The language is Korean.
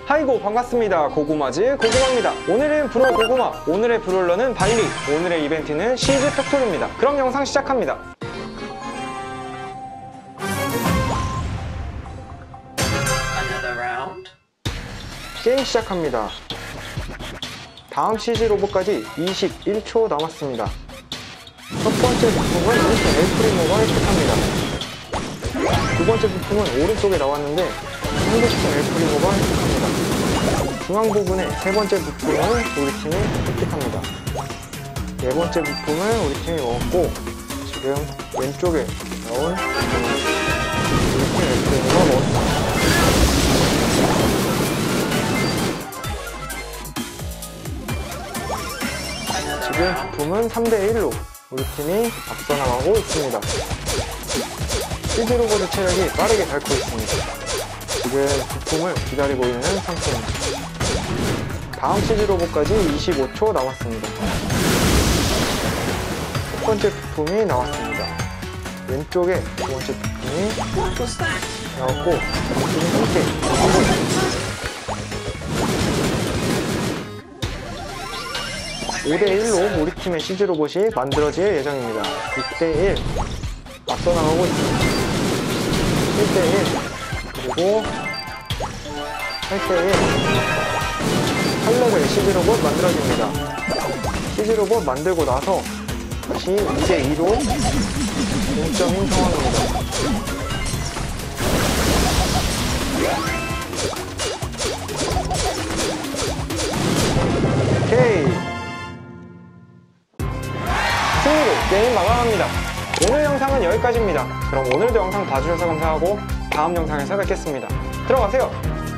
하이고 반갑습니다. 고구마즈 고구마입니다. 오늘은 브롤 고구마, 오늘의 브롤러는 발리, 오늘의 이벤트는 시즈 팩토리입니다. 그럼 영상 시작합니다. 게임 시작합니다. 다음 시즈 로봇까지 21초 남았습니다. 첫 번째 부품은 이렇게 엘프리모가 획득합니다. 두 번째 부품은 오른쪽에 나왔는데 상대팀 엘프리모가 획득합니다. 중앙 부분에 세 번째 부품을 우리 팀이 획득합니다. 네 번째 부품을 우리 팀이 먹었고, 지금 왼쪽에 나온 우리 팀 엘프리모가 먹었습니다. 지금 부품은 3대1로 우리 팀이 앞서 나가고 있습니다. 시즈 로봇의 체력이 빠르게 닳고 있습니다. 지금 부품을 기다리고 있는 상태입니다. 다음 시즈 로봇까지 25초 남았습니다. 첫 번째 부품이 나왔습니다. 왼쪽에 두 번째 부품이 나왔고, 지금 함께 5대1로 우리 팀의 시즈 로봇이 만들어질 예정입니다. 6대1 앞서 나가고 있습니다. 1대1 그리고 8대1 8레벨 시즈 로봇 만들어집니다. 시즈 로봇 만들고 나서 다시 2대2로 동점인 상황입니다. 오케이, 승리로 게임 마감합니다. 오늘 영상은 여기까지입니다. 그럼 오늘도 영상 봐주셔서 감사하고 다음 영상에서 뵙겠습니다. 들어가세요.